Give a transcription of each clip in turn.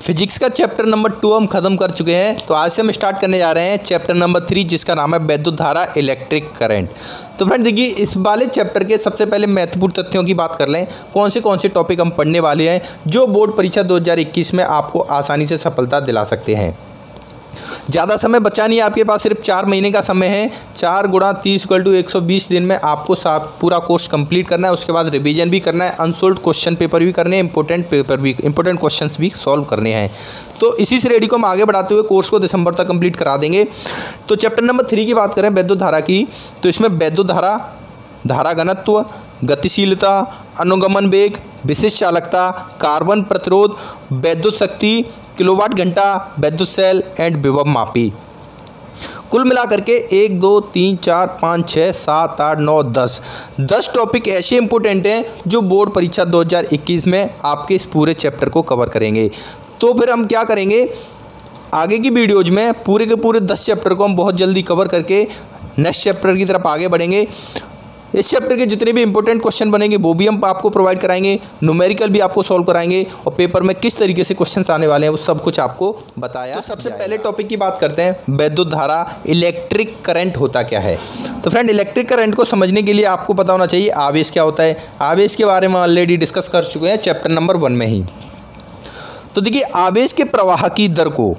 Physics का chapter number 2 हम खत्म कर चुके हैं। तो आज से हम स्टार्ट करने जा रहे हैं चैप्टर नंबर 3, जिसका नाम है वैद्युत धारा, इलेक्ट्रिक करंट। तो फ्रेंड देखिए, इस वाले चैप्टर के सबसे पहले महत्वपूर्ण तथ्यों की बात कर लें। कौन से टॉपिक हम पढ़ने वाले हैं जो बोर्ड परीक्षा 2021 में आपको आसानी से सफलता दिला सकते हैं। ज़्यादा समय बचा नहीं है आपके पास, सिर्फ 4 महीने का समय है। 4 × 30 = 120 दिन में आपको पूरा कोर्स कंप्लीट करना है। उसके बाद रिवीजन भी करना है, अनसोल्व्ड क्वेश्चन पेपर भी करने हैं, इंपॉर्टेंट क्वेश्चंस भी सॉल्व करने हैं। तो इसी श्रेणी को हम आगे बढ़ाते हुए कोर्स को दिसंबर तक कंप्लीट करा देंगे। तो चैप्टर नंबर 3 की बात करें वैद्युत धारा की, तो इसमें वैद्युत धारा, धारा घनत्व, गतिशीलता, अनुगमन वेग, विशिष्ट चालकता, कार्बन प्रतिरोध, वैद्युत शक्ति, किलोवाट घंटा, वैद्युत सेल एंड विभव मापी, कुल मिलाकर के 1 2 3 4 5 6 7 8 9 10 टॉपिक ऐसे इंपॉर्टेंट हैं जो बोर्ड परीक्षा 2021 में आपके इस पूरे चैप्टर को कवर करेंगे। तो फिर हम क्या करेंगे, आगे की वीडियोज में पूरे के पूरे 10 चैप्टर को हम बहुत जल्दी कवर करके नेक्स्ट चैप्टर की तरफ आगे बढ़ेंगे। इस चैप्टर के जितने भी इंपॉर्टेंट क्वेश्चन बनेंगे वो भी हम आपको प्रोवाइड कराएंगे, न्यूमेरिकल भी आपको सॉल्व कराएंगे और पेपर में किस तरीके से क्वेश्चंस आने वाले हैं वो सब कुछ आपको बताया। तो सबसे पहले टॉपिक की बात करते हैं, वैद्युत धारा, इलेक्ट्रिक करंट होता क्या है। तो फ्रेंड, इलेक्ट्रिक करंट को समझने के लिए आपको पता होना चाहिए आवेश क्या होता है। आवेश के बारे में ऑलरेडी डिस्कस कर चुके हैं चैप्टर नंबर 1 में ही। तो देखिए, आवेश के प्रवाह की दर को,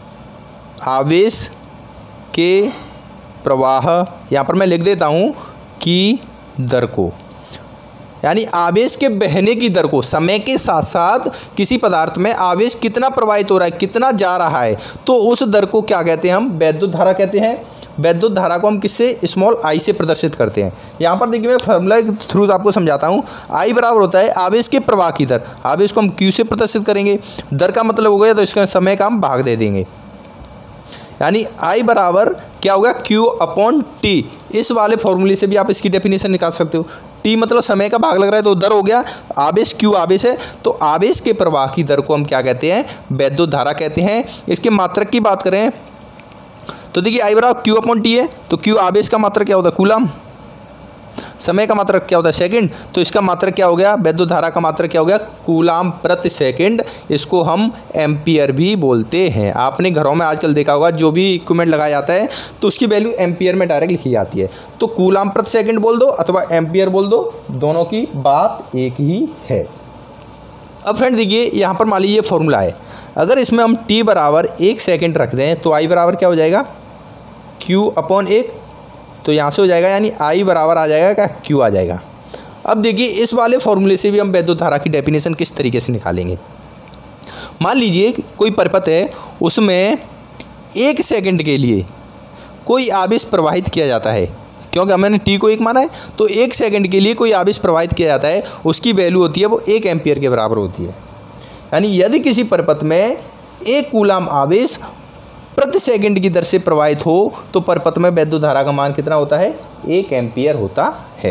आवेश के प्रवाह यहाँ पर मैं लिख देता हूँ की दर को, यानी आवेश के बहने की दर को, समय के साथ साथ किसी पदार्थ में आवेश कितना प्रवाहित हो रहा है, कितना जा रहा है, तो उस दर को क्या कहते हैं, हम वैद्युत धारा कहते हैं। वैद्युत धारा को हम किससे, स्मॉल आई से प्रदर्शित करते हैं। यहाँ पर देखिए, मैं फॉर्मूला के थ्रू आपको समझाता हूँ। आई बराबर होता है आवेश के प्रवाह की दर, आवेश को हम क्यू से प्रदर्शित करेंगे, दर का मतलब हो गया तो इसका समय का हम भाग दे देंगे, यानी I बराबर क्या होगा, Q/T। इस वाले फॉर्मूले से भी आप इसकी डेफिनेशन निकाल सकते हो। T मतलब समय का भाग लग रहा है तो दर हो गया, आवेश Q आवेश है, तो आवेश के प्रवाह की दर को हम क्या कहते हैं, वैद्युत धारा कहते हैं। इसके मात्रक की बात करें तो देखिए, I बराबर Q/T है, तो Q आवेश का मात्रक क्या होता है, कूलम। समय का मात्रक क्या होता है, सेकंड, तो इसका मात्रक क्या हो गया, वैद्युत धारा का मात्रक क्या हो गया, कूलाम प्रति सेकंड। इसको हम एम्पियर भी बोलते हैं। आपने घरों में आजकल देखा होगा, जो भी इक्विपमेंट लगाया जाता है तो उसकी वैल्यू एम्पियर में डायरेक्ट लिखी जाती है। तो कूलाम प्रति सेकंड बोल दो अथवा एम्पियर बोल दो, दोनों की बात एक ही है। अब फ्रेंड देखिए, यहाँ पर मान लीजिए फॉर्मूला है, अगर इसमें हम T बराबर 1 सेकेंड रख दें तो I बराबर क्या हो जाएगा, Q/1, तो यहाँ से हो जाएगा, यानी I बराबर आ जाएगा क्या, Q आ जाएगा। अब देखिए, इस वाले फॉर्मूले से भी हम वैद्युत धारा की डेफिनेशन किस तरीके से निकालेंगे। मान लीजिए कोई परिपथ है, उसमें 1 सेकंड के लिए कोई आवेश प्रवाहित किया जाता है, क्योंकि मैंने T को 1 माना है, तो 1 सेकंड के लिए कोई आवेश प्रवाहित किया जाता है, उसकी वैल्यू होती है वो 1 एम्पियर के बराबर होती है। यानी यदि किसी परिपथ में 1 कूलाम आवेश प्रति सेकंड की दर से प्रवाहित हो तो परिपथ में वैद्युत धारा का मान कितना होता है, 1 एम्पियर होता है।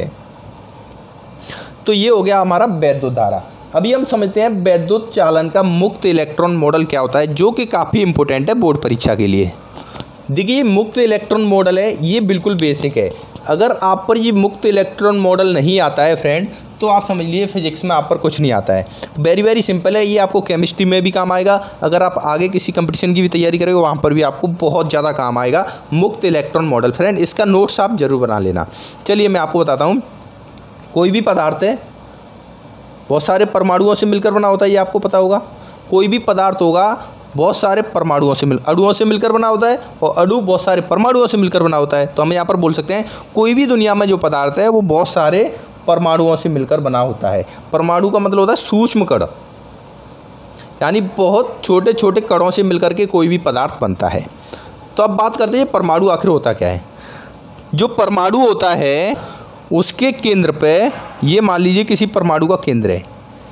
तो ये हो गया हमारा वैद्युत धारा। अभी हम समझते हैं वैद्युत चालन का मुक्त इलेक्ट्रॉन मॉडल क्या होता है, जो कि काफ़ी इंपॉर्टेंट है बोर्ड परीक्षा के लिए। देखिए, मुक्त इलेक्ट्रॉन मॉडल है, ये बिल्कुल बेसिक है। अगर आप पर ये मुक्त इलेक्ट्रॉन मॉडल नहीं आता है फ्रेंड, तो आप समझ लीजिए फिजिक्स में आप पर कुछ नहीं आता है। वेरी सिंपल है, ये आपको केमिस्ट्री में भी काम आएगा। अगर आप आगे किसी कंपटीशन की भी तैयारी करेंगे वहाँ पर भी आपको बहुत ज़्यादा काम आएगा मुक्त इलेक्ट्रॉन मॉडल। फ्रेंड, इसका नोट्स आप जरूर बना लेना। चलिए मैं आपको बताता हूँ, कोई भी पदार्थ है बहुत सारे परमाणुओं से मिलकर बना होता है, ये आपको पता होगा। कोई भी पदार्थ होगा बहुत सारे परमाणुओं से अणुओं से मिलकर बना होता है, और अणु बहुत सारे परमाणुओं से मिलकर बना होता है। तो हम यहाँ पर बोल सकते हैं कोई भी दुनिया में जो पदार्थ है वो बहुत सारे परमाणुओं से मिलकर बना होता है। परमाणु का मतलब होता है सूक्ष्म कण, यानी बहुत छोटे छोटे कणों से मिलकर के कोई भी पदार्थ बनता है। तो अब बात करते हैं परमाणु आखिर होता क्या है। जो परमाणु होता है उसके केंद्र पे, ये मान लीजिए किसी परमाणु का केंद्र है,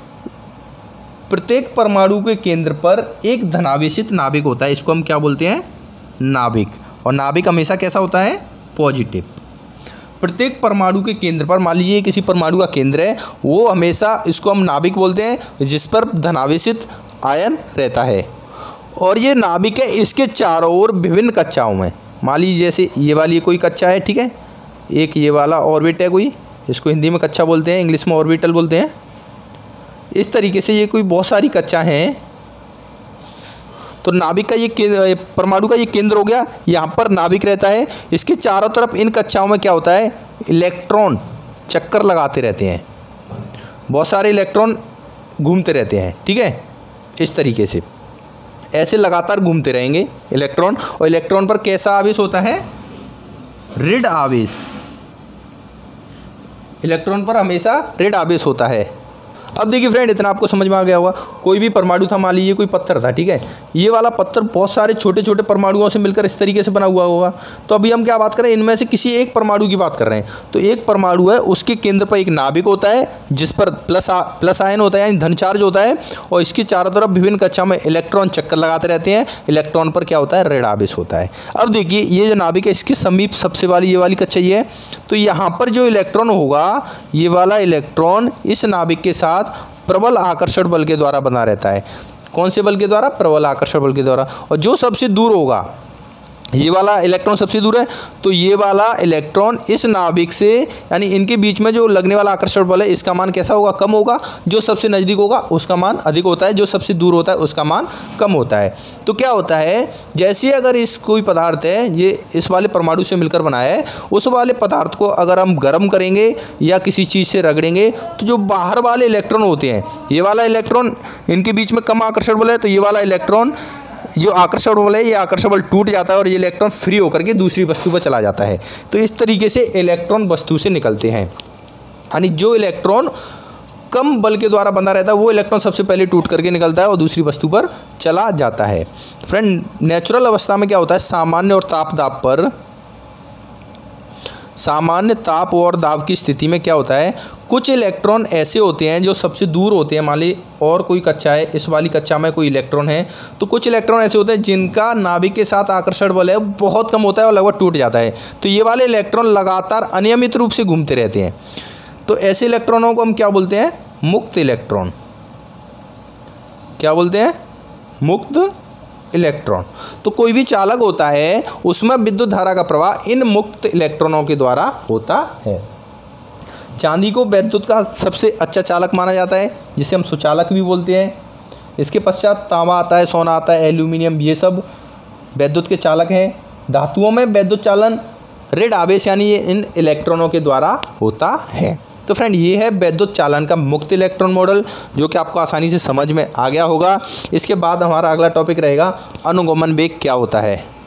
प्रत्येक परमाणु के केंद्र पर एक धनावेशित नाभिक होता है। इसको हम क्या बोलते हैं, नाभिक। और नाभिक हमेशा कैसा होता है, पॉजिटिव। प्रत्येक परमाणु के केंद्र पर, मान लीजिए किसी परमाणु का केंद्र है, वो हमेशा, इसको हम नाभिक बोलते हैं, जिस पर धनावेशित आयन रहता है। और ये नाभिक है, इसके चारों ओर विभिन्न कक्षाओं में, मान लीजिए जैसे ये वाली कोई कक्षा है, ठीक है, एक ये वाला ऑर्बिट है कोई, इसको हिंदी में कक्षा बोलते हैं, इंग्लिश में ऑर्बिटल बोलते हैं। इस तरीके से ये कोई बहुत सारी कक्षा हैं तो नाभिक का ये परमाणु का ये केंद्र हो गया, यहाँ पर नाभिक रहता है, इसके चारों तरफ इन कक्षाओं में क्या होता है, इलेक्ट्रॉन चक्कर लगाते रहते हैं, बहुत सारे इलेक्ट्रॉन घूमते रहते हैं, ठीक है। इस तरीके से ऐसे लगातार घूमते रहेंगे इलेक्ट्रॉन, और इलेक्ट्रॉन पर कैसा आवेश होता है, ऋण आवेश। इलेक्ट्रॉन पर हमेशा ऋण आवेश होता है। अब देखिए फ्रेंड, इतना आपको समझ में आ गया होगा। कोई भी परमाणु था, मान लीजिए कोई पत्थर था, ठीक है, ये वाला पत्थर बहुत सारे छोटे छोटे परमाणुओं से मिलकर इस तरीके से बना हुआ होगा। तो अभी हम क्या बात कर रहे हैं, इनमें से किसी एक परमाणु की बात कर रहे हैं। तो एक परमाणु है, उसके केंद्र पर एक नाभिक होता है जिस पर प्लस आयन होता है, यानी धन चार्ज होता है, और इसकी चारों तरफ विभिन्न कक्षा में इलेक्ट्रॉन चक्कर लगाते रहते हैं। इलेक्ट्रॉन पर क्या होता है, ऋण आवेश होता है। अब देखिए ये जो नाभिक है, इसके समीप सबसे वाली ये वाली कक्षा ये है, तो यहाँ पर जो इलेक्ट्रॉन होगा, ये वाला इलेक्ट्रॉन इस नाभिक के साथ प्रबल आकर्षण बल के द्वारा बना रहता है। कौन से बल के द्वारा, प्रबल आकर्षण बल के द्वारा। और जो सबसे दूर होगा, ये वाला इलेक्ट्रॉन सबसे दूर है, तो ये वाला इलेक्ट्रॉन इस नाभिक से, यानी इनके बीच में जो लगने वाला आकर्षण बल है, इसका मान कैसा होगा, कम होगा। जो सबसे नज़दीक होगा उसका मान अधिक होता है, जो सबसे दूर होता है उसका मान कम होता है। तो क्या होता है, जैसे अगर इस कोई पदार्थ है, ये इस वाले परमाणु से मिलकर बना है, उस वाले पदार्थ को अगर हम गर्म करेंगे या किसी चीज़ से रगड़ेंगे, तो जो बाहर वाले इलेक्ट्रॉन होते हैं, ये वाला इलेक्ट्रॉन, इनके बीच में कम आकर्षण बल है, तो ये वाला इलेक्ट्रॉन जो आकर्षण बल है, ये आकर्षण बल टूट जाता है और ये इलेक्ट्रॉन फ्री होकर के दूसरी वस्तु पर चला जाता है। तो इस तरीके से इलेक्ट्रॉन वस्तु से निकलते हैं। यानी जो इलेक्ट्रॉन कम बल के द्वारा बंधा रहता है, वो इलेक्ट्रॉन सबसे पहले टूट करके निकलता है और दूसरी वस्तु पर चला जाता है। फ्रेंड, नेचुरल अवस्था में क्या होता है, सामान्य ताप और दाब की स्थिति में क्या होता है, कुछ इलेक्ट्रॉन ऐसे होते हैं जो सबसे दूर होते हैं। मान ली और कोई कक्षा है, इस वाली कक्षा में कोई इलेक्ट्रॉन है, तो कुछ इलेक्ट्रॉन ऐसे होते हैं जिनका नाभिक के साथ आकर्षण बल है बहुत कम होता है और लगभग टूट जाता है। तो ये वाले इलेक्ट्रॉन लगातार अनियमित रूप से घूमते रहते हैं। तो ऐसे इलेक्ट्रॉनों को हम क्या बोलते हैं, मुक्त इलेक्ट्रॉन। क्या बोलते हैं, मुक्त इलेक्ट्रॉन। तो कोई भी चालक होता है, उसमें विद्युत धारा का प्रवाह इन मुक्त इलेक्ट्रॉनों के द्वारा होता है। चांदी को विद्युत का सबसे अच्छा चालक माना जाता है, जिसे हम सुचालक भी बोलते हैं। इसके पश्चात तांबा आता है, सोना आता है, एल्यूमिनियम, ये सब विद्युत के चालक हैं। धातुओं में विद्युत चालन ऋण आवेश यानी ये इन इलेक्ट्रॉनों के द्वारा होता है। तो फ्रेंड, ये है विद्युत चालन का मुक्त इलेक्ट्रॉन मॉडल, जो कि आपको आसानी से समझ में आ गया होगा। इसके बाद हमारा अगला टॉपिक रहेगा अनुगमन वेग क्या होता है।